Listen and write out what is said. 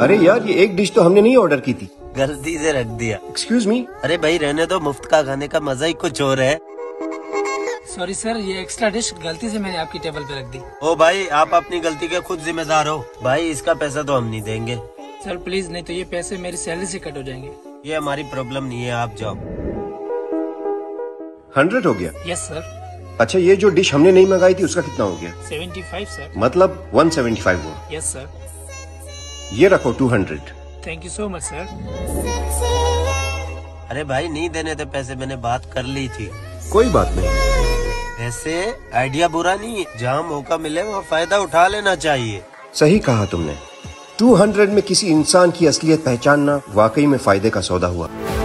अरे यार, ये एक डिश तो हमने नहीं ऑर्डर की थी। गलती से रख दिया। Excuse me. अरे भाई रहने दो, मुफ्त का खाने का मजा ही कुछ और है। सॉरी सर, ये एक्स्ट्रा डिश गलती से मैंने आपकी टेबल पे रख दी। ओ भाई, आप अपनी गलती के खुद जिम्मेदार हो। भाई इसका पैसा तो हम नहीं देंगे। सर प्लीज, नहीं तो ये पैसे मेरी सैलरी से कट हो जाएंगे। ये हमारी प्रॉब्लम नहीं है, आप जाओ। 100 हो गया? Yes sir. अच्छा, ये जो डिश हमने नहीं मंगाई थी उसका कितना हो गया? 75 सर। मतलब 175 हुआ। Yes sir. ये रखो 200। Thank you so much sir. अरे भाई नहीं देने थे पैसे, मैंने बात कर ली थी। कोई बात नहीं। ऐसे आइडिया बुरा नहीं, जहाँ मौका मिले वहाँ फायदा उठा लेना चाहिए। सही कहा तुमने। 200 में किसी इंसान की असलियत पहचानना वाकई में फायदे का सौदा हुआ।